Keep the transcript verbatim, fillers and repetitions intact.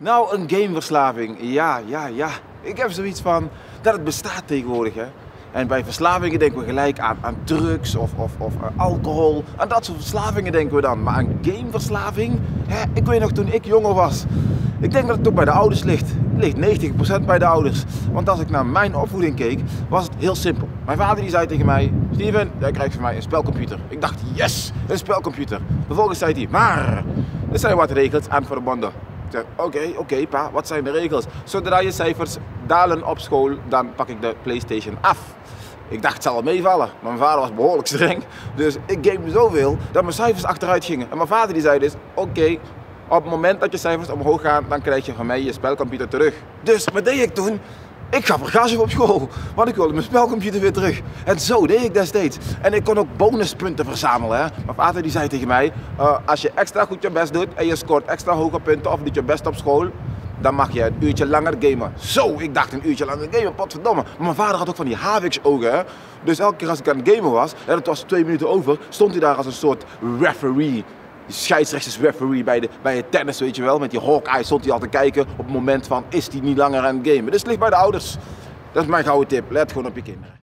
Nou, een gameverslaving, ja, ja, ja. Ik heb zoiets van dat het bestaat tegenwoordig, hè. En bij verslavingen denken we gelijk aan, aan drugs of, of, of alcohol. Aan dat soort verslavingen denken we dan. Maar aan gameverslaving, hè, ik weet nog toen ik jonger was. Ik denk dat het ook bij de ouders ligt. Het ligt negentig procent bij de ouders. Want als ik naar mijn opvoeding keek, was het heel simpel. Mijn vader die zei tegen mij: Steven, jij krijgt van mij een spelcomputer. Ik dacht, yes, een spelcomputer. Vervolgens zei hij: maar, er zijn wat regels aan verbonden. Ik zeg, oké, okay, oké okay, pa, wat zijn de regels? Zodra je cijfers dalen op school, dan pak ik de PlayStation af. Ik dacht, het zal wel meevallen. Mijn vader was behoorlijk streng. Dus ik game zoveel dat mijn cijfers achteruit gingen. En mijn vader die zei dus, oké, okay, op het moment dat je cijfers omhoog gaan, dan krijg je van mij je spelcomputer terug. Dus wat deed ik toen? Ik gaf er gas op school, want ik wilde mijn spelcomputer weer terug. En zo deed ik destijds. En ik kon ook bonuspunten verzamelen. Hè. Mijn vader die zei tegen mij, uh, als je extra goed je best doet en je scoort extra hoge punten of doet je best op school, dan mag je een uurtje langer gamen. Zo, ik dacht een uurtje langer gamen, potverdomme. Maar mijn vader had ook van die Havix-ogen, hè. Dus elke keer als ik aan het gamen was, en het was twee minuten over, stond hij daar als een soort referee. Die scheidsrechtersreferee bij, de, bij het tennis, weet je wel. Met die Hawkeye stond hij al te kijken op het moment van, is hij niet langer aan het gamen. Dus het ligt bij de ouders. Dat is mijn gouden tip, let gewoon op je kinderen.